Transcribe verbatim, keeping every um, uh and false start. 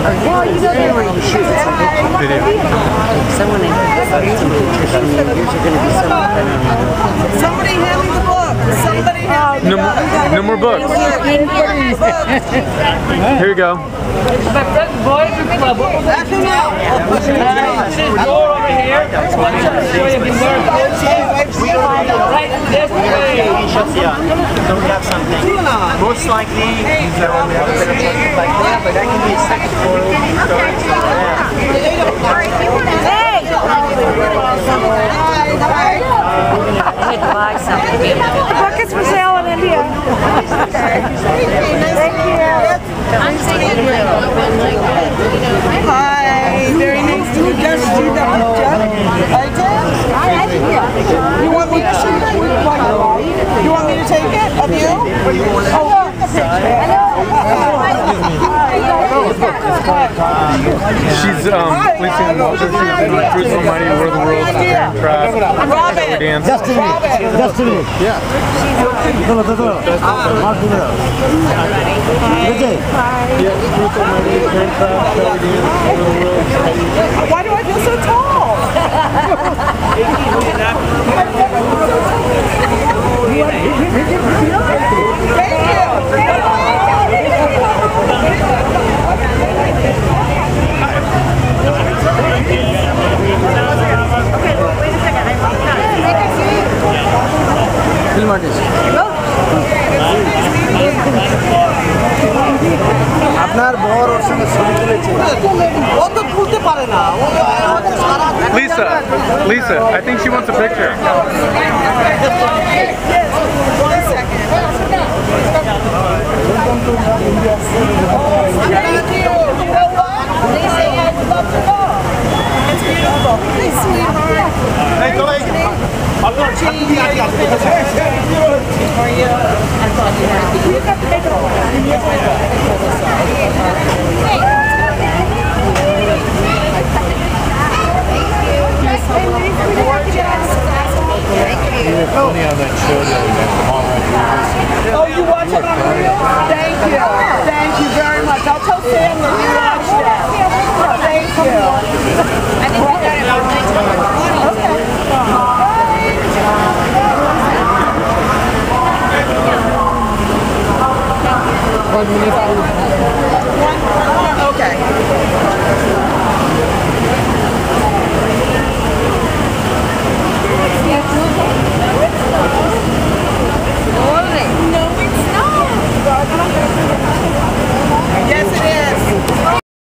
Well, you know they're wearing shoes. Video. Someone in yours are going to be someone. Somebody hand me the book. Somebody hand me the No, book. no more books. Here you go. My friend boy, Actually, no. this door over here. Show you the word. Right this way. Yeah, so we have something. Most likely, he's the one we have a bit of something like that, but that can be a second floor storage. Hey! I had to buy something. The book is for sale in India. Thank you. Hi, very nice to meet you. Just see the picture. I did. You want me to shoot it? You want me to take it of you? Oh, the picture. She's um, policing Walter Cruise Almighty, War of the Worlds, Grand Trap, Robin. Dance. Just a minute. Just a minute. Yeah. No, no, no, no. Mark the middle. Vijay. Yeah, Cruise Almighty, Grand Trap, Dance, War of the Worlds. Why do I feel so tall? Thank you. Film artist. আপনার বড় ওর সঙ্গে ছবি তুলেছে ও তো তুলতে পারে না ও সারা Lisa, Lisa, I think she wants a picture. One second.